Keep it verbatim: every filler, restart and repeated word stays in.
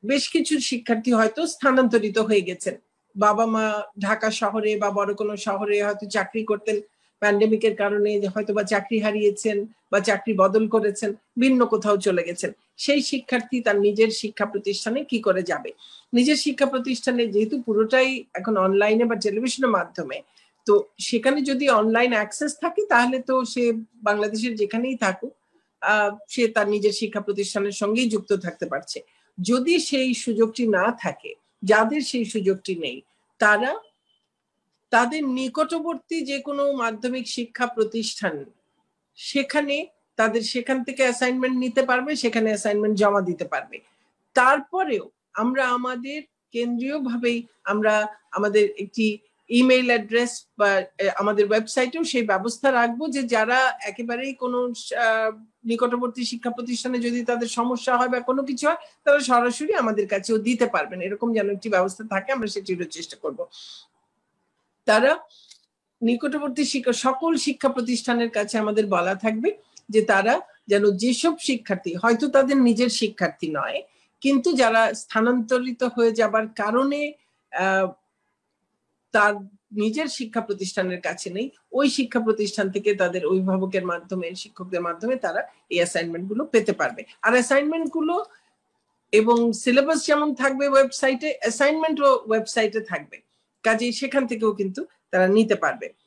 বেশ কিছু শিক্ষার্থী হয়তো স্থানান্তরিত হয়ে গেছেন, বাবা মা ঢাকা শহরে বা বড় কোনো শহরে হয়তো চাকরি করতেন, প্যান্ডেমিকের কারণে হয়তো বা চাকরি হারিয়েছেন বা চাকরি বদল করেছেন, ভিন্ন কোথাও চলে গেছেন। সেই শিক্ষার্থী তার নিজের শিক্ষা প্রতিষ্ঠানে কি করে যাবে? নিজের শিক্ষা প্রতিষ্ঠানে যেহেতু পুরোটাই এখন অনলাইনে বা টেলিভিশনের মাধ্যমে, তো সেখানে যদি অনলাইন অ্যাক্সেস থাকে তাহলে তো সে বাংলাদেশের যেখানেই থাকুক আহ সে তার নিজের শিক্ষা প্রতিষ্ঠানের সঙ্গেই যুক্ত থাকতে পারছে। যদি সেই সুযোগটি না থাকে, যাদের সেই সুযোগটি নেই, তারা তাদের নিকটবর্তী যে কোনো মাধ্যমিক শিক্ষা প্রতিষ্ঠান সেখানে তাদের সেখান থেকে অ্যাসাইনমেন্ট নিতে পারবে, সেখানে অ্যাসাইনমেন্ট জমা দিতে পারবে। তারপরেও আমরা আমাদের কেন্দ্রীয়ভাবেই আমরা আমাদের একটি ইমেইল অ্যাড্রেস বা আমাদের ওয়েবসাইটেও সেই ব্যবস্থা রাখবো যে যারা একেবারেই কোনো নিকটবর্তী শিক্ষা প্রতিষ্ঠানে যদি তাদের সমস্যা হয় বা কোনো কিছু হয়, তারা সরাসরি আমাদের কাছেও দিতে পারবেন। এরকম যেন একটি ব্যবস্থা থাকে, আমরা সেটিরও চেষ্টা করব। তারা নিকটবর্তী শিক্ষা সকল শিক্ষা প্রতিষ্ঠানের কাছে আমাদের বলা থাকবে যে তারা যেন যেসব শিক্ষার্থী হয়তো তাদের নিজের শিক্ষার্থী নয়, কিন্তু যারা স্থানান্তরিত হয়ে যাবার কারণে আহ তার নিজের শিক্ষা প্রতিষ্ঠানের কাছে নেই, ওই শিক্ষা প্রতিষ্ঠান থেকে তাদের অভিভাবকের মাধ্যমে, শিক্ষকদের মাধ্যমে তারা এই অ্যাসাইনমেন্ট গুলো পেতে পারবে। আর অ্যাসাইনমেন্ট গুলো এবং সিলেবাস যেমন থাকবে ওয়েবসাইটে, অ্যাসাইনমেন্টও ওয়েবসাইটে থাকবে, কাজেই সেখান থেকেও কিন্তু তারা নিতে পারবে।